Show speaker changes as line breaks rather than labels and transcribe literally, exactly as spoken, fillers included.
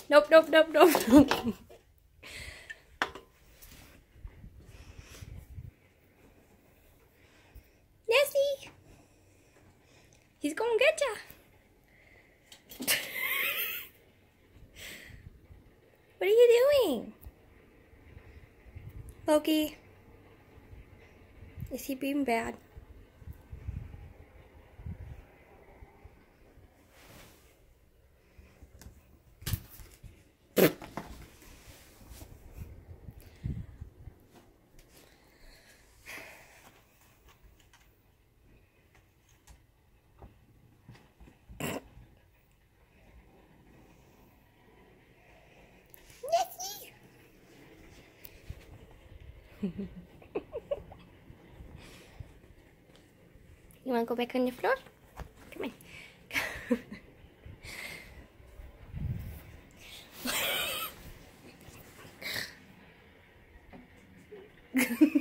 Nope, nope, nope, nope, nope. Nessie! He's gonna get ya. What are you doing? Loki? Is he being bad? You want to go back on the floor? Come on.